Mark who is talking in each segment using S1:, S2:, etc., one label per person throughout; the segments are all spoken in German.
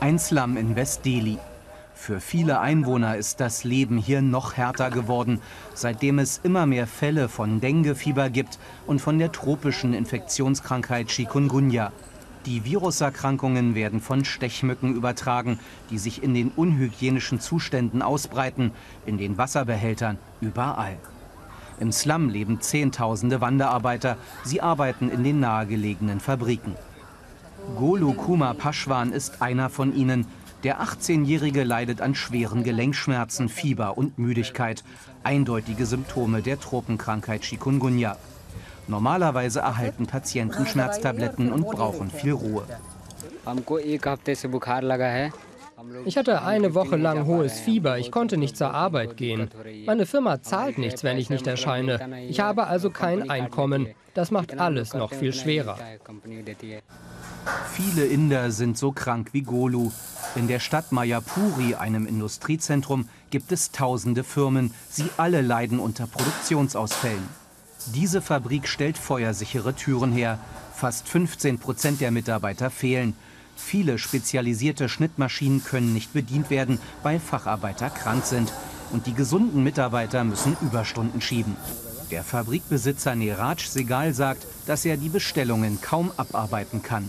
S1: Ein Slum in West-Delhi. Für viele Einwohner ist das Leben hier noch härter geworden, seitdem es immer mehr Fälle von Denguefieber gibt und von der tropischen Infektionskrankheit Chikungunya. Die Viruserkrankungen werden von Stechmücken übertragen, die sich in den unhygienischen Zuständen ausbreiten, in den Wasserbehältern, überall. Im Slum leben Zehntausende Wanderarbeiter. Sie arbeiten in den nahegelegenen Fabriken. Golu Kumar Pashwan ist einer von ihnen. Der 18-Jährige leidet an schweren Gelenkschmerzen, Fieber und Müdigkeit. Eindeutige Symptome der Tropenkrankheit Chikungunya. Normalerweise erhalten Patienten Schmerztabletten und brauchen viel Ruhe.
S2: Ich hatte eine Woche lang hohes Fieber, ich konnte nicht zur Arbeit gehen. Meine Firma zahlt nichts, wenn ich nicht erscheine. Ich habe also kein Einkommen. Das macht alles noch viel schwerer.
S1: Viele Inder sind so krank wie Golu. In der Stadt Mayapuri, einem Industriezentrum, gibt es tausende Firmen. Sie alle leiden unter Produktionsausfällen. Diese Fabrik stellt feuersichere Türen her. Fast 15% der Mitarbeiter fehlen. Viele spezialisierte Schnittmaschinen können nicht bedient werden, weil Facharbeiter krank sind. Und die gesunden Mitarbeiter müssen Überstunden schieben. Der Fabrikbesitzer Neeraj Segal sagt, dass er die Bestellungen kaum abarbeiten kann.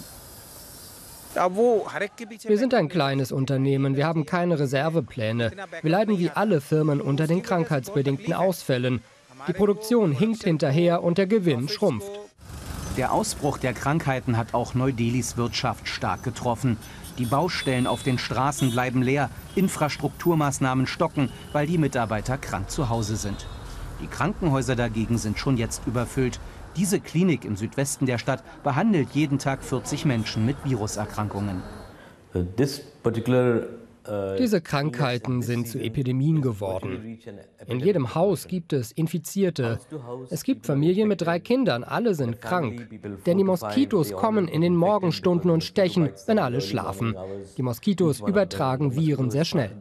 S2: Wir sind ein kleines Unternehmen, wir haben keine Reservepläne. Wir leiden wie alle Firmen unter den krankheitsbedingten Ausfällen. Die Produktion hinkt hinterher und der Gewinn schrumpft.
S1: Der Ausbruch der Krankheiten hat auch Neu-Delhis Wirtschaft stark getroffen. Die Baustellen auf den Straßen bleiben leer, Infrastrukturmaßnahmen stocken, weil die Mitarbeiter krank zu Hause sind. Die Krankenhäuser dagegen sind schon jetzt überfüllt. Diese Klinik im Südwesten der Stadt behandelt jeden Tag 40 Menschen mit Viruserkrankungen.
S2: Diese Krankheiten sind zu Epidemien geworden. In jedem Haus gibt es Infizierte. Es gibt Familien mit 3 Kindern, alle sind krank. Denn die Moskitos kommen in den Morgenstunden und stechen, wenn alle schlafen. Die Moskitos übertragen Viren sehr schnell.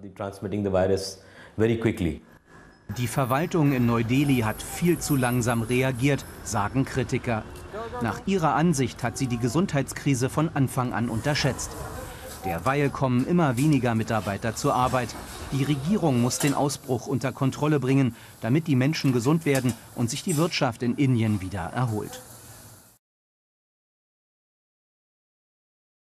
S1: Die Verwaltung in Neu-Delhi hat viel zu langsam reagiert, sagen Kritiker. Nach ihrer Ansicht hat sie die Gesundheitskrise von Anfang an unterschätzt. Derweil kommen immer weniger Mitarbeiter zur Arbeit. Die Regierung muss den Ausbruch unter Kontrolle bringen, damit die Menschen gesund werden und sich die Wirtschaft in Indien wieder erholt.